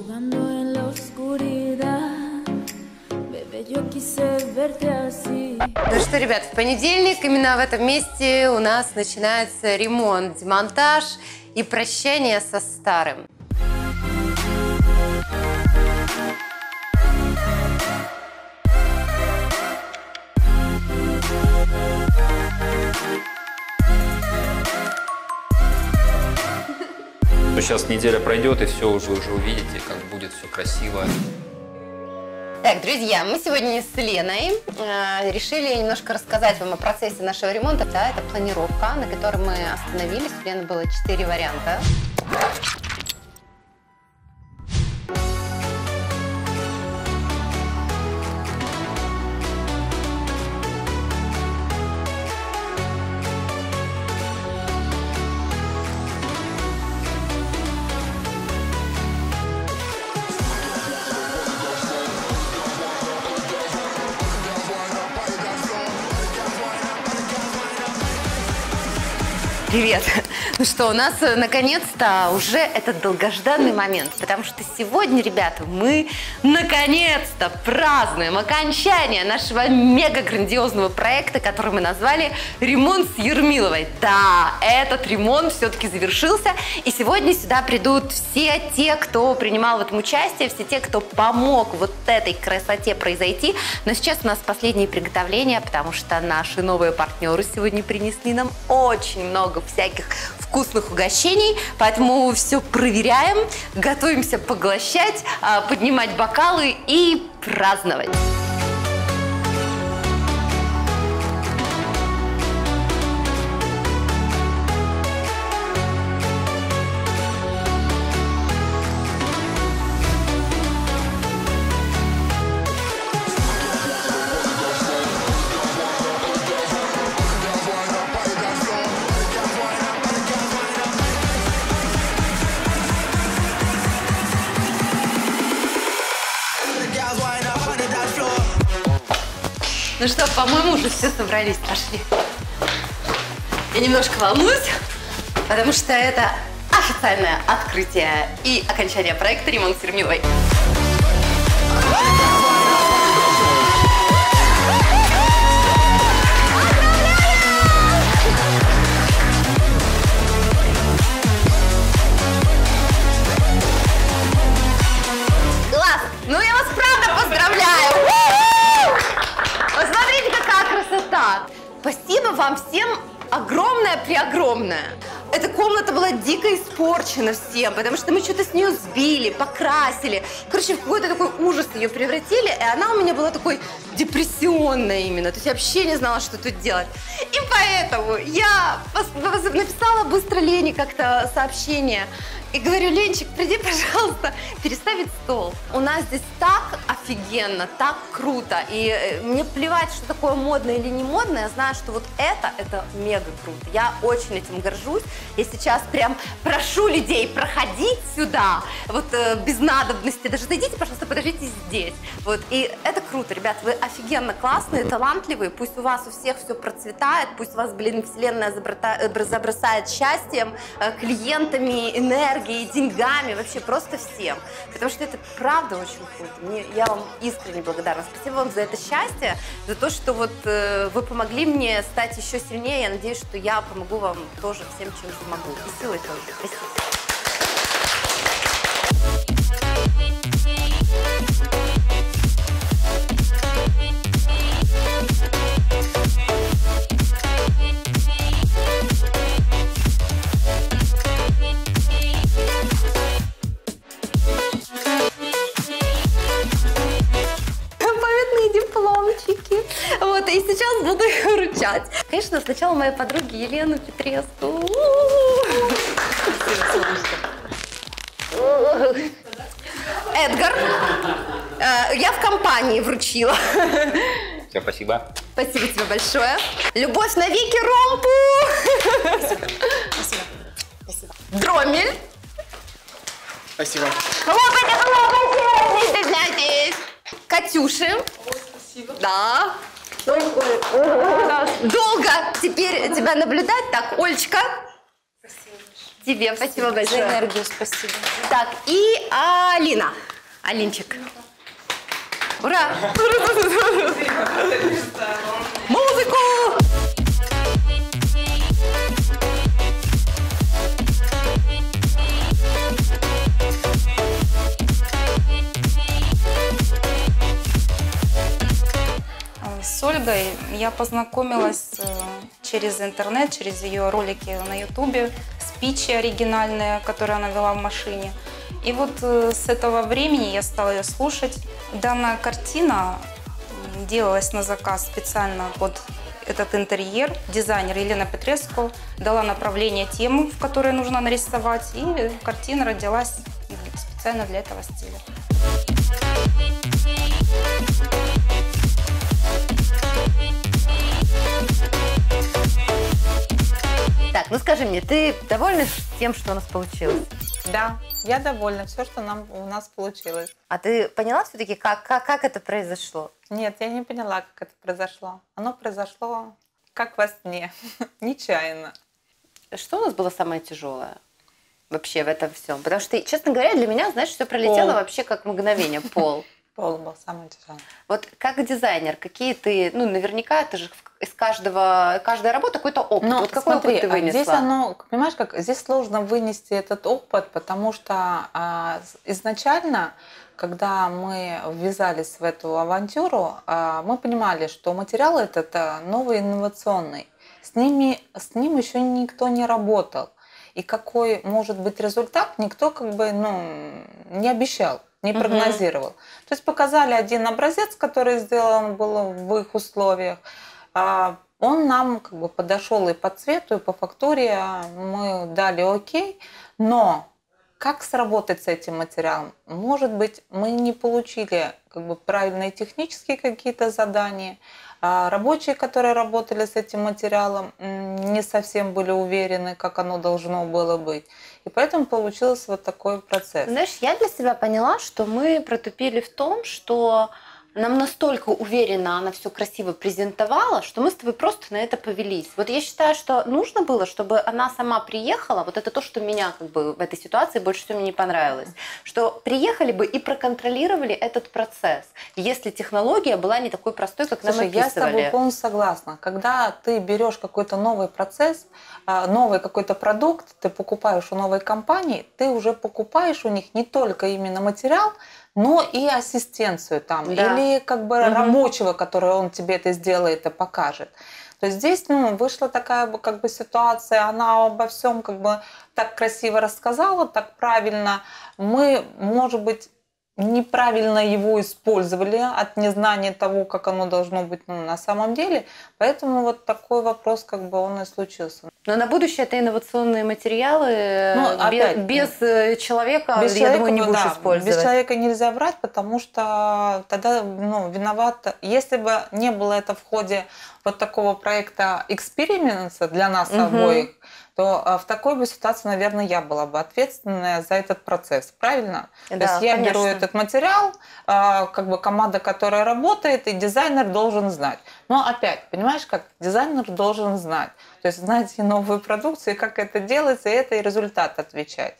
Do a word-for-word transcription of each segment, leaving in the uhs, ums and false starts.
Ну что, ребят, в понедельник именно в этом месте у нас начинается ремонт, демонтаж и прощание со старым. Сейчас неделя пройдет, и все уже, уже увидите, как будет все красиво. Так, друзья, мы сегодня с Леной э, решили немножко рассказать вам о процессе нашего ремонта. Да, это планировка, на которой мы остановились. У Лены было четыре варианта. Привет! Ну что, у нас наконец-то уже этот долгожданный момент, потому что сегодня, ребята, мы наконец-то празднуем окончание нашего мега-грандиозного проекта, который мы назвали «Ремонт с Ермиловой». Да, этот ремонт все-таки завершился, и сегодня сюда придут все те, кто принимал в этом участие, все те, кто помог вот этой красоте произойти. Но сейчас у нас последние приготовления, потому что наши новые партнеры сегодня принесли нам очень много всяких вкусных угощений, поэтому все проверяем, готовимся поглощать, поднимать бокалы и праздновать. Ну что, по-моему, уже все собрались, пошли. Я немножко волнуюсь, потому что это официальное открытие и окончание проекта «Ремонт с Ермиловой». Класс! Ну я вас правда поздравляю! Посмотрите, какая красота! Спасибо вам всем огромное-преогромное. Эта комната была дико испорчена всем, потому что мы что-то с нее сбили, покрасили. Короче, в какой-то такой ужас ее превратили, и она у меня была такой депрессионная именно. То есть я вообще не знала, что тут делать. И поэтому я написала быстро Лене как-то сообщение. И говорю: Ленчик, приди, пожалуйста, переставить стол. У нас здесь так офигенно, так круто. И мне плевать, что такое модное или не модное. Я знаю, что вот это, это мега круто. Я очень этим горжусь. Я сейчас прям прошу людей проходить сюда, вот э, без надобности. Даже зайдите, пожалуйста, подождите здесь. Вот. И это круто, ребят. Вы офигенно классные, талантливые. Пусть у вас у всех все процветает. Пусть вас, блин, вселенная забросает счастьем, э, клиентами, энергией, деньгами, вообще просто всем. Потому что это правда очень круто. Мне, я вам искренне благодарна. Спасибо вам за это счастье, за то, что вот э, вы помогли мне стать еще сильнее. Я надеюсь, что я помогу вам тоже всем, чем смогу. И силой тоже. Спасибо. Вот, и сейчас буду их вручать. Конечно, сначала моей подруге Елену Петреску. Эдгар, я в компании вручила. Все, спасибо. Спасибо тебе большое. Любовь навеки Ромпу. Спасибо. Спасибо. Дромель. Спасибо. Хлопайте, хлопайте, не стесняйтесь. Катюши. Спасибо. Да. Долго теперь тебя наблюдать. Так, Олечка. Спасибо. Тебе спасибо За большое. энергию спасибо. Так, и Алина. Алинчик. Ура! Музыку! С Ольгой я познакомилась э, через интернет, через ее ролики на ютубе, спичи оригинальные, которые она вела в машине. И вот э, с этого времени я стала ее слушать. Данная картина м, делалась на заказ специально под этот интерьер. Дизайнер Елена Петреско дала направление темы, в которой нужно нарисовать, и картина родилась специально для этого стиля. Так, ну скажи мне, ты довольна тем, что у нас получилось? Да, я довольна, все, что нам, у нас получилось. А ты поняла все-таки, как, как, как это произошло? Нет, я не поняла, как это произошло. Оно произошло как во сне, нечаянно. Что у нас было самое тяжелое вообще в этом всем? Потому что, честно говоря, для меня, знаешь, все пролетело Пол. вообще как мгновение, пол. Пол был самое тяжелое. Вот как дизайнер, какие ты, ну, наверняка ты же из каждого, каждая работа какой-то опыт. Ну, Вот какой смотри, опыт ты вынесла? здесь оно, понимаешь, как здесь сложно вынести этот опыт, потому что а, изначально, когда мы ввязались в эту авантюру, а, мы понимали, что материал этот а, новый, инновационный. С ними, с ним еще никто не работал. И какой может быть результат, никто как бы, ну, не обещал, не прогнозировал. Угу. То есть показали один образец, который сделан был в их условиях. Он нам как бы подошел и по цвету, и по фактуре. Мы дали окей. Но как сработать с этим материалом? Может быть, мы не получили как бы правильные технические какие-то задания. А рабочие, которые работали с этим материалом, не совсем были уверены, как оно должно было быть. И поэтому получился вот такой процесс. Знаешь, я для себя поняла, что мы протупили в том, что нам настолько уверенно она все красиво презентовала, что мы с тобой просто на это повелись. Вот я считаю, что нужно было, чтобы она сама приехала. Вот это то, что меня как бы в этой ситуации больше всего мне не понравилось. Что приехали бы и проконтролировали этот процесс, если технология была не такой простой, как Слушай, нам описывали. я с тобой полностью согласна. Когда ты берешь какой-то новый процесс, новый какой-то продукт, ты покупаешь у новой компании, ты уже покупаешь у них не только именно материал, но и ассистенцию там, да. Или как бы угу. рабочего, который он тебе это сделает и покажет. То есть здесь ну, вышла такая как бы ситуация, она обо всем как бы так красиво рассказала, так правильно. Мы, может быть, неправильно его использовали от незнания того, как оно должно быть ну, на самом деле. Поэтому вот такой вопрос как бы он и случился. Но на будущее это инновационные материалы, ну, опять, без, без человека, без я человека, думаю, не будешь да, использовать. Без человека нельзя брать, потому что тогда ну, виноват. Если бы не было это в ходе вот такого проекта эксперимента для нас угу. обоих, то в такой бы ситуации, наверное, я была бы ответственная за этот процесс, правильно? Да, то есть я конечно. беру этот материал, как бы команда, которая работает, и дизайнер должен знать. Но опять, понимаешь, как дизайнер должен знать. То есть знать и новую продукцию, и как это делается, и это и результат отвечать.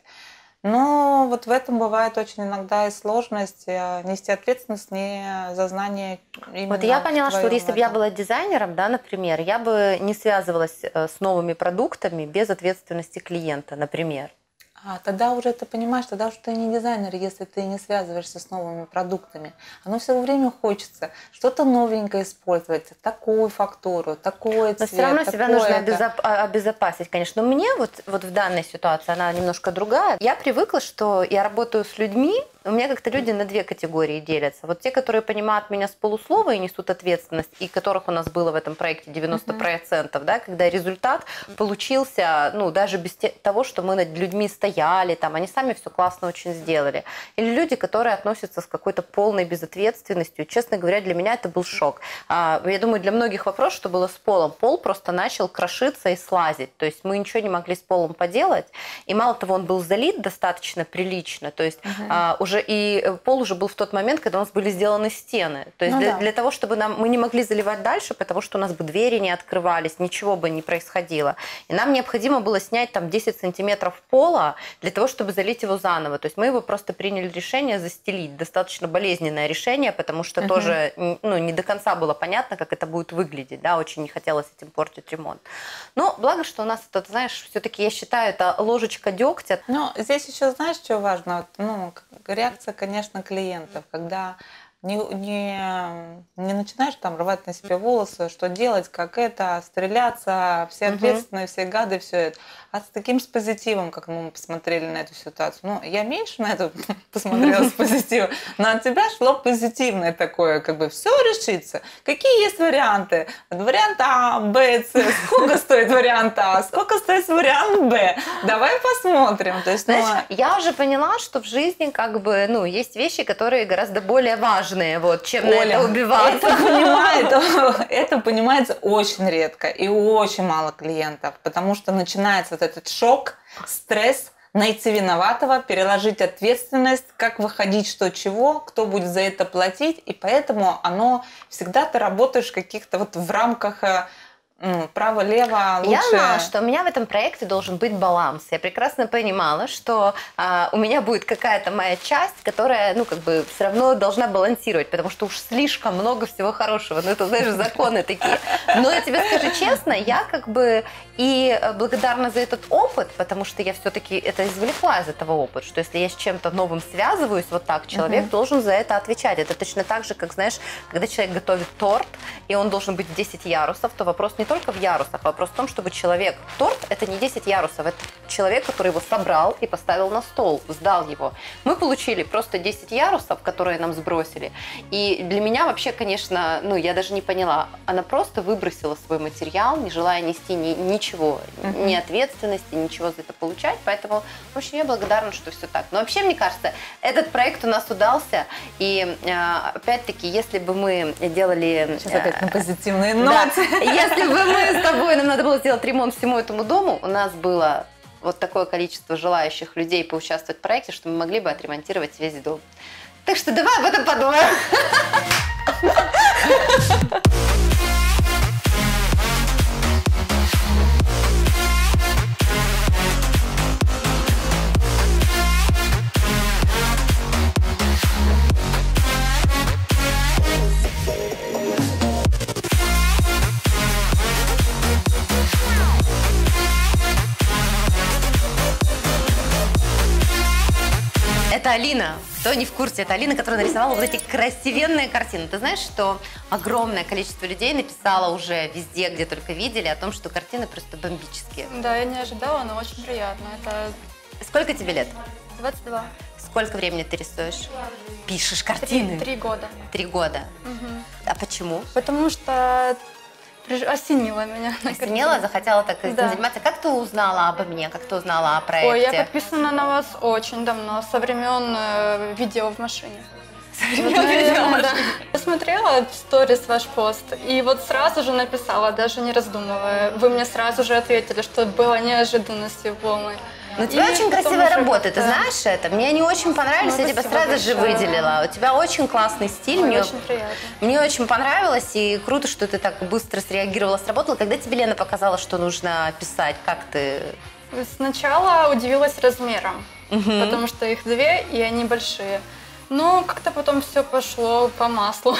Но вот в этом бывает очень иногда и сложность нести ответственность не за знание именно. Вот я поняла, что вот если бы я была дизайнером, да, например, я бы не связывалась с новыми продуктами без ответственности клиента, например. А, тогда уже ты понимаешь, тогда уже ты не дизайнер, если ты не связываешься с новыми продуктами. Оно все время хочется что-то новенькое использовать, такую фактуру, такой цвет. Но все равно себя нужно это. обезопасить, конечно. Но мне вот, вот в данной ситуации, она немножко другая. Я привыкла, что я работаю с людьми, у меня как-то люди на две категории делятся. Вот те, которые понимают меня с полуслова и несут ответственность, и которых у нас было в этом проекте девяносто процентов, mm-hmm. да, когда результат получился, ну, даже без того, что мы над людьми стояли, там, они сами все классно очень сделали. Или люди, которые относятся с какой-то полной безответственностью. Честно говоря, для меня это был шок. Я думаю, для многих вопрос, что было с полом. Пол просто начал крошиться и слазить. То есть мы ничего не могли с полом поделать. И мало того, он был залит достаточно прилично. То есть mm-hmm. уже уже и пол уже был в тот момент, когда у нас были сделаны стены. То есть Ну для, да. для того, чтобы нам мы не могли заливать дальше, потому что у нас бы двери не открывались, ничего бы не происходило. И нам необходимо было снять там десять сантиметров пола для того, чтобы залить его заново. То есть мы его просто приняли решение застелить. Достаточно болезненное решение, потому что Мгм. тоже ну, не до конца было понятно, как это будет выглядеть. Да? Очень не хотелось этим портить ремонт. Но благо, что у нас это, знаешь, все-таки я считаю, это ложечка дегтя. Ну, здесь еще, знаешь, что важно? Вот, ну, к- реакция, конечно, клиентов, когда не, не, не начинаешь там рвать на себе волосы, что делать, как это, стреляться, все Мгм. ответственные, все гады, все это. А с таким с позитивом, как мы посмотрели на эту ситуацию. Ну, я меньше на это посмотрела с позитивом, но от тебя шло позитивное такое, как бы все решится. Какие есть варианты? Вариант А, Б, С. Сколько стоит вариант А? Сколько стоит вариант Б? Давай посмотрим. То есть, ну, Знаешь, я уже поняла, что в жизни как бы, ну, есть вещи, которые гораздо более важные, вот, чем на Оля, это убиваться. Это, понимает, это понимается очень редко и у очень мало клиентов, потому что начинается вот этот шок, стресс, найти виноватого, переложить ответственность, как выходить, что чего, кто будет за это платить, и поэтому оно всегда ты работаешь каких-то вот в рамках э, м, право-лево лучше. Я знала, что у меня в этом проекте должен быть баланс. Я прекрасно понимала, что а, у меня будет какая-то моя часть, которая, ну, как бы, все равно должна балансировать, потому что уж слишком много всего хорошего. Ну, это, знаешь, законы такие. Но я тебе скажу честно, я как бы и благодарна за этот опыт, потому что я все-таки это извлекла из этого опыта, что если я с чем-то новым связываюсь вот так, человек Мгм. должен за это отвечать. Это точно так же, как, знаешь, когда человек готовит торт, и он должен быть в десять ярусов, то вопрос не только в ярусах, вопрос в том, чтобы человек... Торт – это не десять ярусов, это человек, который его собрал и поставил на стол, сдал его. Мы получили просто десять ярусов, которые нам сбросили. И для меня вообще, конечно, ну, я даже не поняла. Она просто выбросила свой материал, не желая нести ни, ничего, Мгм. ни ответственности, ничего за это получать. Поэтому, в общем, я благодарна, что все так. Но вообще, мне кажется, этот проект у нас удался. И, э, опять-таки, если бы мы делали... Сейчас опять на э, позитивные да. ноты. Если бы мы с тобой, нам надо было сделать ремонт всему этому дому, у нас было вот такое количество желающих людей поучаствовать в проекте, что мы могли бы отремонтировать весь дом. Так что давай об этом подумаем. Это Алина. Кто не в курсе, это Алина, которая нарисовала вот эти красивенные картины. Ты знаешь, что огромное количество людей написало уже везде, где только видели, о том, что картины просто бомбические. Да, я не ожидала, но очень приятно. Это Сколько тебе лет? двадцать два. Сколько времени ты рисуешь? Пишешь Три, картины? три года. Три года. Мгм. А почему? Потому что приж- осенило меня. на Осенела, картину. захотела так этим Да. заниматься. Как ты узнала обо мне? Как ты узнала о проекте? Ой, я подписана на вас очень давно, со времен э, видео в машине. Вот, наверное, да. Я смотрела в сторис ваш пост, и вот сразу же написала, даже не раздумывая. Вы мне сразу же ответили, что было неожиданностью полной. Ну, у тебя И очень потом красивая уже работа, ты как-то- знаешь это? Мне они очень понравились, Ну, я тебя спасибо сразу же большое. выделила. У тебя очень классный стиль, Ой, мне, очень приятно. мне очень понравилось, и круто, что ты так быстро среагировала, сработала. Когда тебе Лена показала, что нужно писать, как ты... Сначала удивилась размером, потому что их две, и они большие. Но как-то потом все пошло по маслу.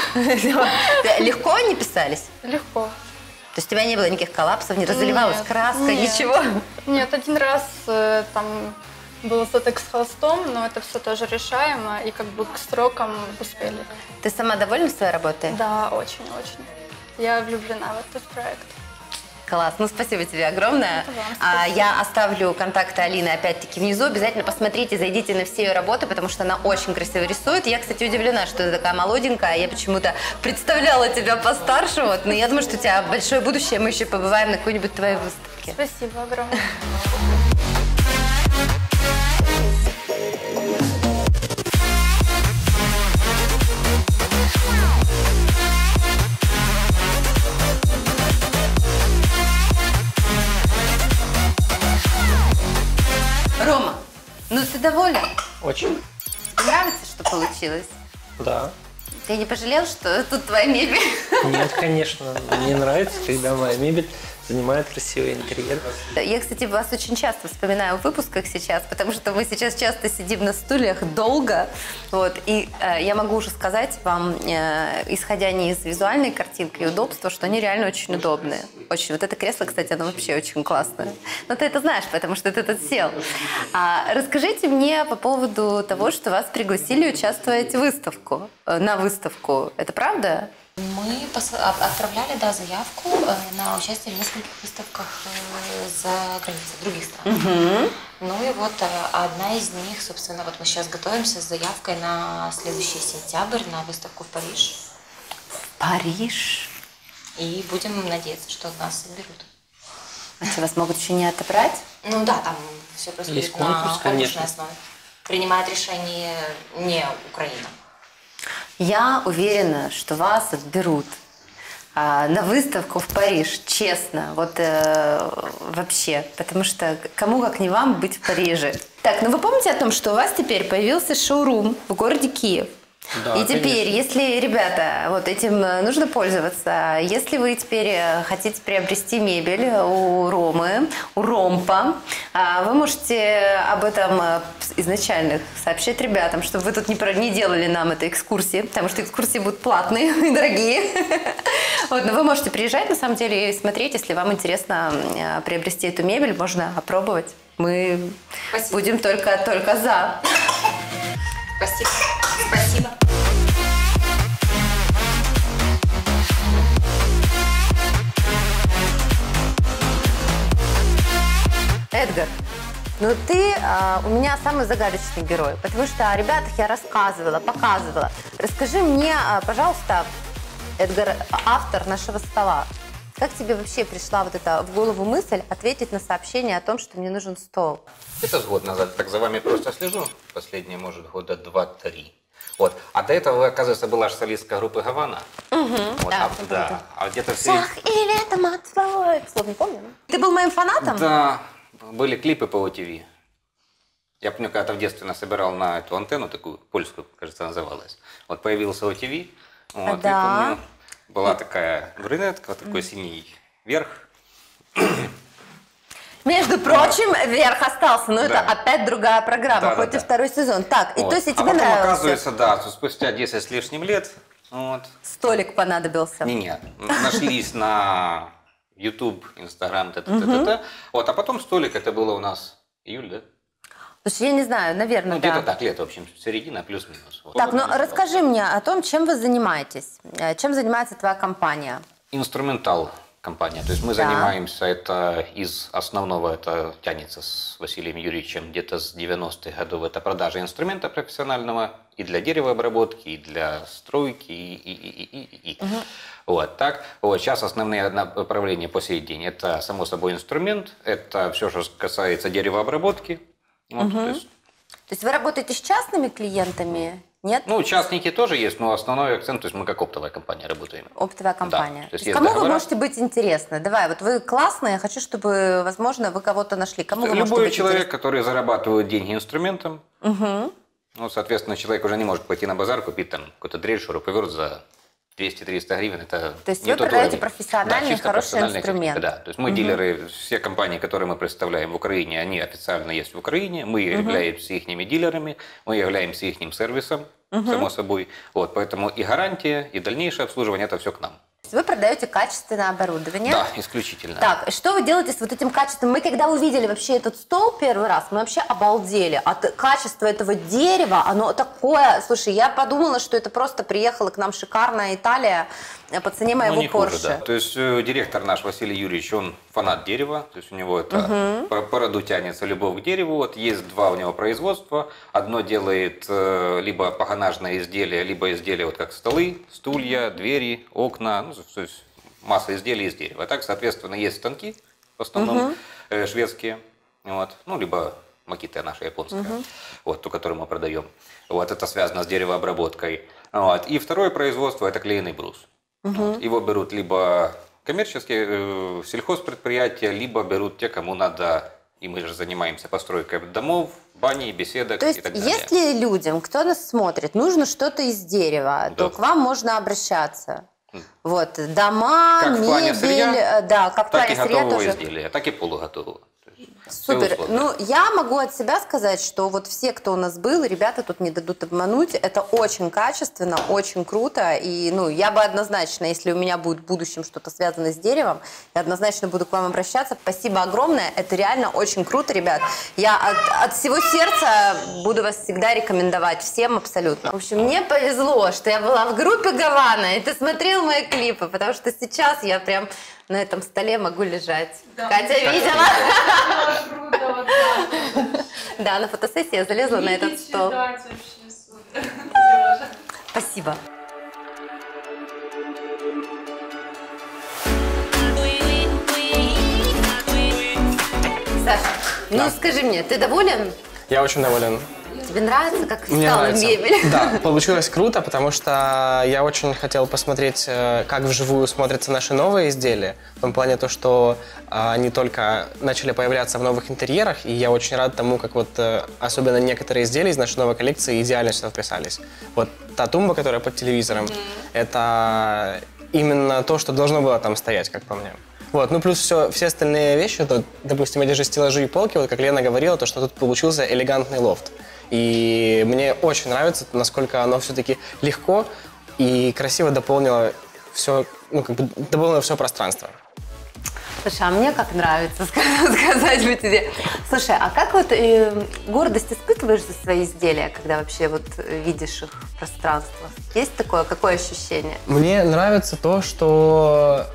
Легко они писались? Легко. То есть у тебя не было никаких коллапсов, не разливалась Нет, краска, нет. ничего? Нет, один раз э, там был затык с холстом, но это все тоже решаемо, и как бы к срокам успели. Ты сама довольна своей работой? Да, очень-очень. Я влюблена в этот проект. Класс, ну спасибо тебе огромное. Это вам А, спасибо. я оставлю контакты Алины опять-таки внизу. Обязательно посмотрите, зайдите на все ее работы, потому что она очень красиво рисует. Я, кстати, удивлена, что ты такая молоденькая. Я почему-то представляла тебя постарше. Вот. Но я думаю, что у тебя большое будущее. Мы еще побываем на какой-нибудь твоей выставке. Спасибо огромное. Рома, ну ты доволен? Очень. Тебе нравится, что получилось? Да. Ты не пожалел, что тут твоя мебель? Нет, конечно. Мне нравится, когда моя мебель занимает красивый интерьер. Я, кстати, вас очень часто вспоминаю в выпусках сейчас, потому что мы сейчас часто сидим на стульях долго. Вот, и э, я могу уже сказать вам, э, исходя не из визуальной картинки и удобства, что они реально очень удобные. Очень. Вот это кресло, кстати, оно вообще очень классное. Но ты это знаешь, потому что ты тут сел. А, расскажите мне по поводу того, что вас пригласили участвовать в выставку, э, на выставку. Это правда? Мы пос- от- отправляли, да, заявку э, на участие в нескольких выставках э, за границей, других стран. Угу. Ну и вот э, одна из них, собственно, вот мы сейчас готовимся с заявкой на следующий сентябрь на выставку в Париж. Париж. И будем надеяться, что нас берут. А что, вас могут еще не отобрать? Ну да, там все происходит Есть на конкурс, конкурсной конечно. основе. Принимает решение не Украина. Я уверена, что вас отберут а, на выставку в Париж, честно, вот э, вообще, потому что кому как не вам быть в Париже. Так, ну вы помните о том, что у вас теперь появился шоурум в городе Киев? Да, И теперь, конечно. если, ребята, вот этим нужно пользоваться, если вы теперь хотите приобрести мебель у Ромы, у Ромпа, а, вы можете об этом изначально сообщить ребятам, чтобы вы тут не, про- не делали нам этой экскурсии, потому что экскурсии будут платные и дорогие. Вот, но вы можете приезжать, на самом деле, и смотреть, если вам интересно а, приобрести эту мебель, можно опробовать. Мы Спасибо. будем только, только за. Спасибо. Спасибо. Эдгар, ну ты а, у меня самый загадочный герой, потому что о ребятах я рассказывала, показывала. Расскажи мне, а, пожалуйста, Эдгар, автор нашего стола, как тебе вообще пришла вот эта в голову мысль ответить на сообщение о том, что мне нужен стол? Это с год назад. Так за вами просто слежу. Последние, может, года два-три. Вот. А до этого, оказывается, была же солистка группы «Гавана». Угу, Вот, да. а, да. А где-то в середине... Шах и летом от слова. Слов не помню. Ты был моим фанатом? Да, были клипы по ОТВ. Я помню, когда-то в детстве насобирал на эту антенну, такую польскую, кажется, называлась. Вот появился ОТВ. Вот, Да. и помню, была такая брюнетка, вот такой синий верх. Между прочим, верх остался, но это Да. опять другая программа, Да, да, хоть и да. второй сезон. Так, и Вот. то есть и А тебе потом, нравился? оказывается, да, спустя десять с лишним лет, вот, Столик понадобился. Не, нет, нашлись на YouTube, Instagram, т.т.т. Вот, а потом столик, это было у нас июль, да? Слушай, я не знаю, наверное, Ну, да. где-то так, лето, в общем, середина, плюс-минус. Вот. Так, ну расскажи мне о том, чем вы занимаетесь. Э, Чем занимается твоя компания? Инструментал компания, то есть мы Да. занимаемся, это из основного, это тянется с Василием Юрьевичем где-то с девяностых годов, это продажа инструмента профессионального и для деревообработки, и для стройки, и, и, и, и, и, и. Вот, так. Вот, сейчас основные направления по сей день, это, само собой, инструмент, это все, что касается деревообработки. Вот, то есть, То есть вы работаете с частными клиентами? Нет? ну, частники тоже есть, но основной акцент, то есть мы как оптовая компания работаем. Оптовая компания. Да, то То есть есть есть кому вы договора. можете быть интересны? Давай, вот вы классные, я хочу, чтобы, возможно, вы кого-то нашли. Кому вы можете Любой быть человек, который зарабатывает деньги инструментом, интересны? Мгм. ну, соответственно, человек уже не может пойти на базар, купить там какой-то дрель, шуруповерт за двести-триста гривен. Это То есть не вы тот продаете уровень. профессиональный, чисто хороший профессиональная инструмент. техника, да. То есть мы дилеры, все компании, которые мы представляем в Украине, они официально есть в Украине, мы являемся их дилерами, мы являемся их сервисом, само собой. Вот, поэтому и гарантия, и дальнейшее обслуживание, это все к нам. То есть вы продаете качественное оборудование? Да, исключительно. Так, что вы делаете с вот этим качеством? Мы когда увидели вообще этот стол первый раз, мы вообще обалдели. От качества этого дерева, оно такое... Слушай, я подумала, что это просто приехала к нам шикарная Италия по цене моего Ну, не хуже, Порше. да. То есть э, директор наш Василий Юрьевич, он фанат дерева, то есть у него это по, по роду тянется любовь к дереву. Вот есть два у него производства. Одно делает э, либо пахонажное изделие, либо изделия вот как столы, стулья, двери, окна, ну, то есть масса изделий из дерева. А так, соответственно, есть станки, в основном э, шведские, вот, ну, либо Makita наша японская, вот, ту, которую мы продаем. Вот, это связано с деревообработкой. Вот. И второе производство – это клееный брус. Вот. Его берут либо коммерческие э, сельхозпредприятия, либо берут те, кому надо И мы же занимаемся постройкой домов, бани, беседок То есть, и так далее. если людям, кто нас смотрит, нужно что-то из дерева, Да. то к вам можно обращаться. Вот, дома, Как в плане мебель, сырья, э, да, как в Так плане и сырья готового тоже. изделия, так и полуготового. То есть все Супер. условия. Ну, я могу от себя сказать, что вот все, кто у нас был, ребята тут не дадут обмануть, это очень качественно, очень круто. И, ну, я бы однозначно, если у меня будет в будущем что-то связано с деревом, я однозначно буду к вам обращаться. Спасибо огромное. Это реально очень круто, ребят. Я от, от всего сердца буду вас всегда рекомендовать всем абсолютно. В общем, мне повезло, что я была в группе Гавана, и ты смотрел мои клипы, потому что сейчас я прям на этом столе могу лежать. Катя видела? Да, на фотосессии я залезла на этот стол. Спасибо. Саша, ну скажи мне, ты доволен? Я очень доволен. Тебе нравится, как Мне стала нравится. мебель? Да, получилось круто, потому что я очень хотел посмотреть, э, как вживую смотрятся наши новые изделия. В том плане то, что э, они только начали появляться в новых интерьерах, и я очень рад тому, как вот э, особенно некоторые изделия из нашей новой коллекции идеально сюда вписались. Вот та тумба, которая под телевизором, mm-hmm. это именно то, что должно было там стоять, как по мне. Вот, ну плюс все, все остальные вещи, то, допустим, эти же стеллажи и полки, вот как Лена говорила, то, что тут получился элегантный лофт. И мне очень нравится, насколько оно все-таки легко и красиво дополнило все, ну, как бы дополнило все пространство. Слушай, а мне как нравится сказать бы тебе. Слушай, а как вот э, гордость испытываешь за свои изделия, когда вообще вот видишь их в пространстве? Есть такое, какое ощущение? Мне нравится то, что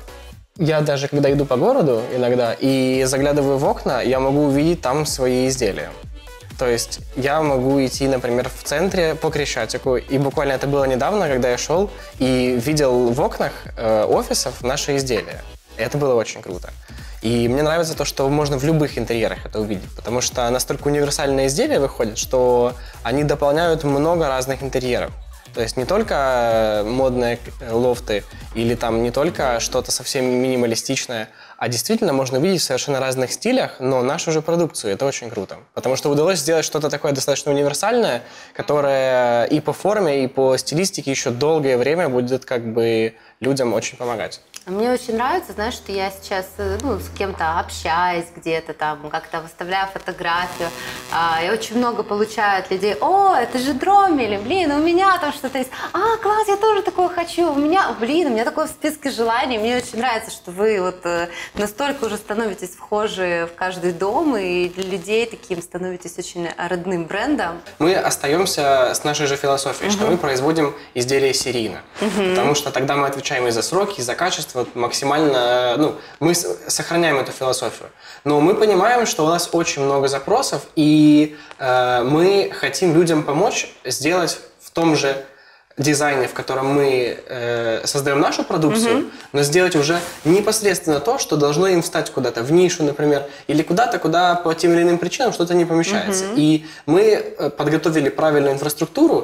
я даже когда иду по городу иногда и заглядываю в окна, я могу увидеть там свои изделия. То есть я могу идти, например, в центре по Крещатику, и буквально это было недавно, когда я шел и видел в окнах э, офисов наши изделия. Это было очень круто. И мне нравится то, что можно в любых интерьерах это увидеть, потому что настолько универсальные изделия выходят, что они дополняют много разных интерьеров. То есть не только модные лофты или там не только что-то совсем минималистичное, а действительно можно увидеть в совершенно разных стилях, но нашу же продукцию. Это очень круто. Потому что удалось сделать что-то такое достаточно универсальное, которое и по форме, и по стилистике еще долгое время будет как бы людям очень помогать. Мне очень нравится, знаешь, что я сейчас ну, с кем-то общаюсь где-то там, как-то выставляю фотографию. А, я очень много получаю от людей. О, это же Дромель, блин, у меня там что-то есть. А, класс, я тоже такое хочу. У меня, блин, у меня такое в списке желаний. Мне очень нравится, что вы вот настолько уже становитесь вхожи в каждый дом, и для людей таким становитесь очень родным брендом. Мы остаемся с нашей же философией, uh-huh. что мы производим изделия серийно. Uh-huh. Потому что тогда мы отвечаем и за сроки, и за качество. Вот максимально, ну, мы сохраняем эту философию. Но мы понимаем, что у нас очень много запросов, и э, мы хотим людям помочь сделать в том же дизайне, в котором мы э, создаем нашу продукцию, mm-hmm. но сделать уже непосредственно то, что должно им встать куда-то в нишу, например, или куда-то, куда по тем или иным причинам что-то не помещается. Mm-hmm. И мы подготовили правильную инфраструктуру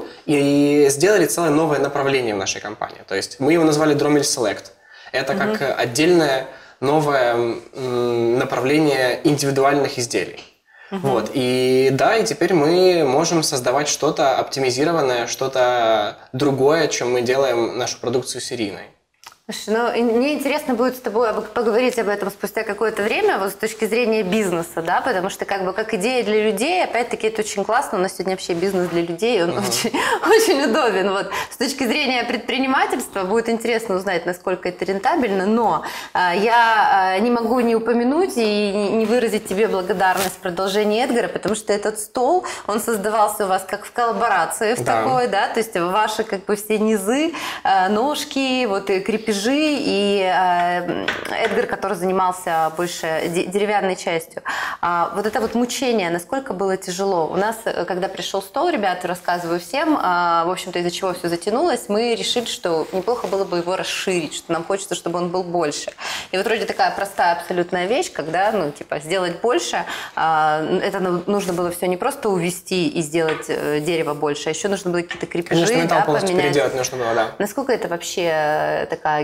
и сделали целое новое направление в нашей компании. То есть мы его назвали Dromel Select. Это mm-hmm. как отдельное новое м, направление индивидуальных изделий. Uh-huh. Вот. И да, и теперь мы можем создавать что-то оптимизированное, что-то другое, чем мы делаем нашу продукцию серийной. Слушай, ну, мне интересно будет с тобой поговорить об этом спустя какое-то время, вот с точки зрения бизнеса, да, потому что как бы как идея для людей, опять-таки, это очень классно, у нас сегодня вообще бизнес для людей, он uh-huh. очень, очень удобен, вот. С точки зрения предпринимательства будет интересно узнать, насколько это рентабельно, но а, я а, не могу не упомянуть и не выразить тебе благодарность в продолжении Эдгара, потому что этот стол, он создавался у вас как в коллаборации, в да. такой, да, то есть ваши как бы все низы, а, ножки, вот и крепежи, и э, Эдгар, который занимался больше деревянной частью. А, вот это вот мучение, насколько было тяжело. У нас, когда пришел стол, ребята, рассказываю всем, а, в общем-то, из-за чего все затянулось, мы решили, что неплохо было бы его расширить, что нам хочется, чтобы он был больше. И вот вроде такая простая абсолютная вещь, когда, ну, типа, сделать больше, а, это нужно было все не просто увести и сделать дерево больше, а еще нужно было какие-то крепежи, Конечно, металл да, полностью поменять. переделать нужно было, да. Насколько это вообще такая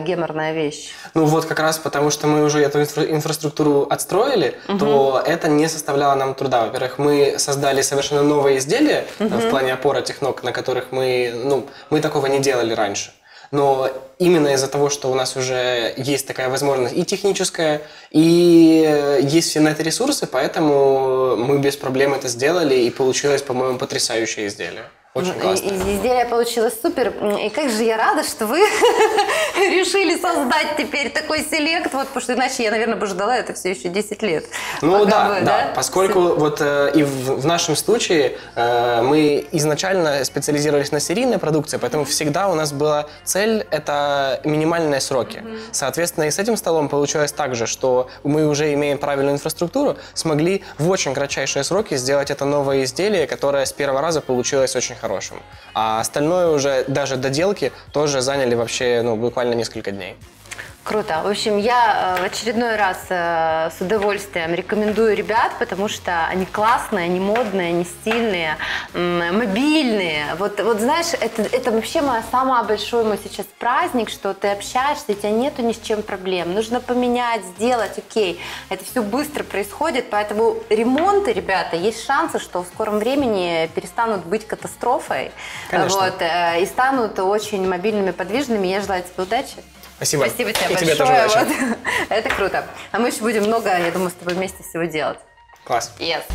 геморная вещь. Ну вот как раз потому, что мы уже эту инфра- инфраструктуру отстроили, угу. то это не составляло нам труда. Во-первых, мы создали совершенно новые изделия угу. в плане опор этих ног, на которых мы, ну, мы такого не делали раньше. Но именно из-за того, что у нас уже есть такая возможность и техническая, и есть все на это ресурсы, поэтому мы без проблем это сделали, и получилось, по-моему, потрясающее изделие. Очень классно. Изделие получилось супер. И как же я рада, что вы решили создать теперь такой селект, вот, потому что иначе я, наверное, бы ждала это все еще десять лет. Ну да, вы, да, да, поскольку все... вот э, и в, в нашем случае э, мы изначально специализировались на серийной продукции, поэтому всегда у нас была цель – это минимальные сроки. Mm-hmm. Соответственно, и с этим столом получилось так же, что мы уже имеем правильную инфраструктуру, смогли в очень кратчайшие сроки сделать это новое изделие, которое с первого раза получилось очень хорошим. А остальное уже, даже доделки, тоже заняли вообще ну, буквально несколько дней. Круто. В общем, я в очередной раз с удовольствием рекомендую ребят, потому что они классные, они модные, они стильные, мобильные. Вот, вот знаешь, это, это вообще мой самый большой мой сейчас праздник, что ты общаешься, у тебя нету ни с чем проблем. Нужно поменять, сделать, окей. Это все быстро происходит, поэтому ремонты, ребята, есть шансы, что в скором времени перестанут быть катастрофой. Конечно. Вот, и станут очень мобильными, подвижными. Я желаю тебе удачи. Спасибо. Спасибо тебе И большое. тебе тоже удачи. Вот. Это круто. А мы еще будем много, я думаю, с тобой вместе всего делать. Класс. Yes.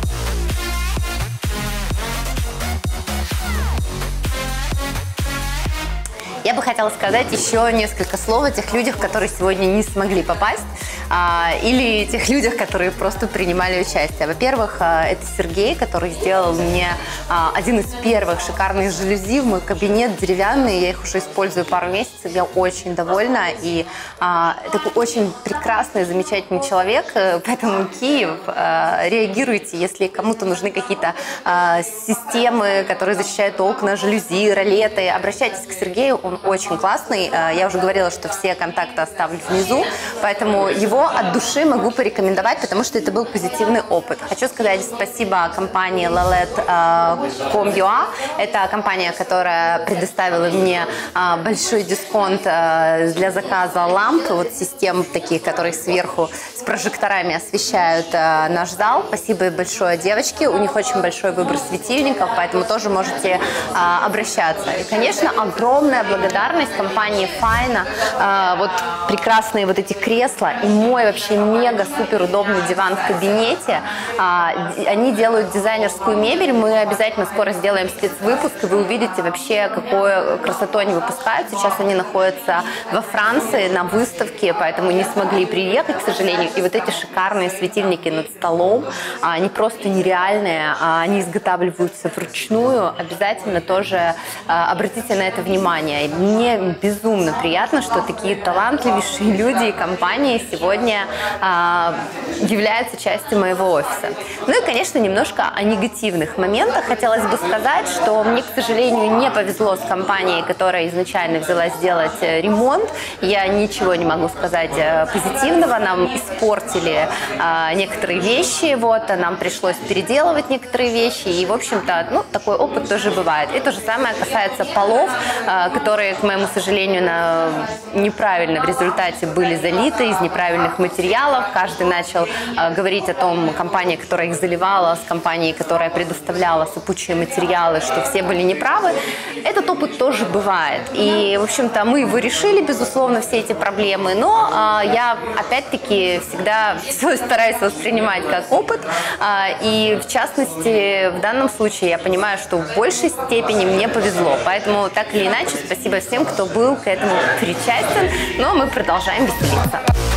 Я бы хотела сказать еще несколько слов о тех людях, которые сегодня не смогли попасть, а, или тех людях, которые просто принимали участие. Во-первых, а, это Сергей, который сделал мне а, один из первых шикарных жалюзи в мой кабинет, деревянные. Я их уже использую пару месяцев, я очень довольна. И а, такой очень прекрасный, замечательный человек, поэтому Киев, а, реагируйте, если кому-то нужны какие-то а, системы, которые защищают окна, жалюзи, ролеты, обращайтесь к Сергею. Он очень классный. Я уже говорила, что все контакты оставлю внизу, поэтому его от души могу порекомендовать, потому что это был позитивный опыт. Хочу сказать спасибо компании Lalet точка ком точка ю а. Это компания, которая предоставила мне большой дисконт для заказа ламп, вот систем таких, которые сверху с прожекторами освещают наш зал. Спасибо большое, девочки. У них очень большой выбор светильников, поэтому тоже можете обращаться. И, конечно, огромная благодарность компании Файна. А, вот прекрасные вот эти кресла и мой вообще мега супер удобный диван в кабинете. А, они делают дизайнерскую мебель. Мы обязательно скоро сделаем спецвыпуск, и вы увидите вообще, какую красоту они выпускают. Сейчас они находятся во Франции на выставке, поэтому не смогли приехать, к сожалению. И вот эти шикарные светильники над столом, они просто нереальные. Они изготавливаются вручную. Обязательно тоже обратите на это внимание. Мне безумно приятно, что такие талантливейшие люди и компании сегодня а, являются частью моего офиса. Ну и, конечно, немножко о негативных моментах. Хотелось бы сказать, что мне, к сожалению, не повезло с компанией, которая изначально взялась сделать ремонт. Я ничего не могу сказать позитивного. Нам испортили а, некоторые вещи, вот, нам пришлось переделывать некоторые вещи. И, в общем-то, ну, такой опыт тоже бывает. И то же самое касается полов, а, которые, к моему сожалению, на... неправильно в результате были залиты из неправильных материалов. Каждый начал э, говорить о том, компания, которая их заливала, с компанией, которая предоставляла сыпучие материалы, что все были неправы. Этот опыт тоже бывает. И, в общем-то, мы его решили, безусловно, все эти проблемы, но э, я, опять-таки, всегда все стараюсь воспринимать как опыт. Э, и, в частности, в данном случае я понимаю, что в большей степени мне повезло. Поэтому, так или иначе, спасибо всем, кто был к этому причастен, но мы продолжаем веселиться.